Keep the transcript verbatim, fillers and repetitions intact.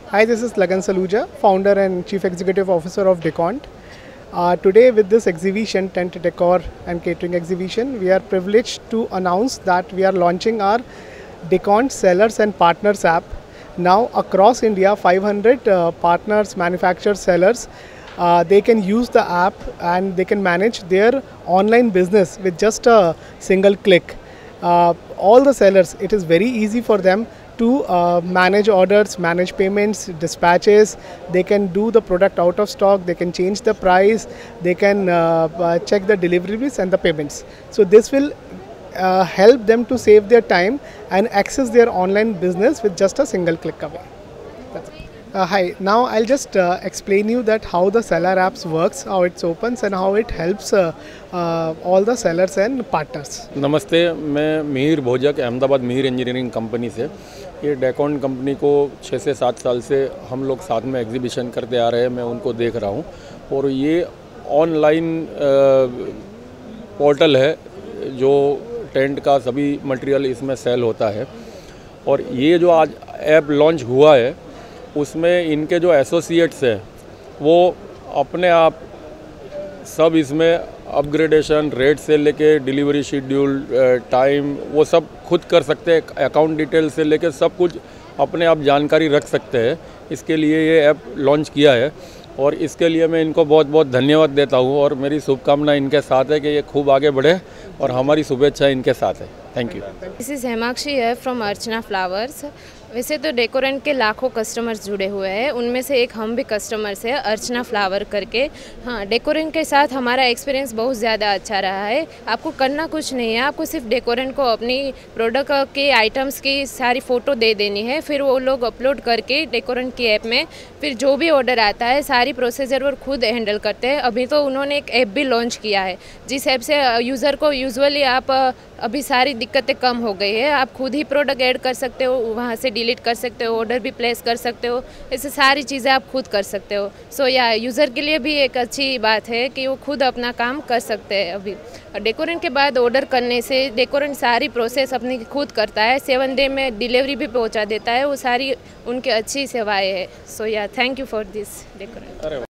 Hi, this is Lagan Saluja, founder and chief executive officer of Decont. Uh, today with this exhibition, Tent Decor and Catering exhibition, we are privileged to announce that we are launching our Decont Sellers and Partners app. Now across India, five hundred uh, partners, manufacturers, sellers, uh, they can use the app and they can manage their online business with just a single click. Uh, all the sellers, it is very easy for them to uh, manage orders, manage payments, dispatches. They can do the product out of stock, they can change the price, they can uh, uh, check the deliveries and the payments. So this will uh, help them to save their time and access their online business with just a single click away. That's it. Uh, hi, now I'll just uh, explain you that how the seller apps works, how it opens and how it helps uh, uh, all the sellers and partners. नमस्ते, मैं मिहिर भोजक Ahmedabad Mihir engineering company से। ये डेकोंट company को छः से सात साल से हम लोग साथ में एग्जीबिशन करते आ रहे हैं, मैं उनको देख रहा हूँ। और ये ऑनलाइन पोर्टल है जो टेंट का सभी मटेरियल इसमें सेल होता है। और ये जो आज ऐप लॉन्च हुआ है उसमें इनके जो एसोसिएट्स हैं वो अपने आप सब इसमें अपग्रेडेशन, रेट से लेके डिलीवरी शेड्यूल, टाइम, वो सब खुद कर सकते हैं। अकाउंट डिटेल से लेके सब कुछ अपने आप जानकारी रख सकते हैं। इसके लिए ये ऐप लॉन्च किया है और इसके लिए मैं इनको बहुत बहुत धन्यवाद देता हूँ और मेरी शुभकामना इनके साथ है कि ये खूब आगे बढ़े और हमारी शुभेच्छा इनके साथ है। Thank you. This is Hemakshi है फ्रॉम अर्चना फ्लावर्स। वैसे तो डेकोरेंट के लाखों कस्टमर्स जुड़े हुए हैं, उनमें से एक हम भी कस्टमर्स हैं अर्चना फ्लावर करके। हाँ, डेकोरेंट के साथ हमारा एक्सपीरियंस बहुत ज़्यादा अच्छा रहा है। आपको करना कुछ नहीं है, आपको सिर्फ डेकोरेंट को अपनी प्रोडक्ट के आइटम्स की सारी फ़ोटो दे देनी है, फिर वो लोग अपलोड करके डेकोरेंट की ऐप में फिर जो भी ऑर्डर आता है सारी प्रोसीजर वो खुद हैंडल करते हैं। अभी तो उन्होंने एक ऐप भी लॉन्च किया है जिस ऐप से यूज़र को यूजुअली आप अभी सारी दिक्कतें कम हो गई है। आप खुद ही प्रोडक्ट ऐड कर सकते हो, वहाँ से डिलीट कर सकते हो, ऑर्डर भी प्लेस कर सकते हो, ऐसे सारी चीज़ें आप खुद कर सकते हो। सो या यूज़र के लिए भी एक अच्छी बात है कि वो खुद अपना काम कर सकते हैं। अभी डेकोरेंट के बाद ऑर्डर करने से डेकोरेंट सारी प्रोसेस अपनी खुद करता है, सेवन डे में डिलीवरी भी पहुँचा देता है। वो सारी उनकी अच्छी सेवाएँ है। So yeah thank you for this decorate.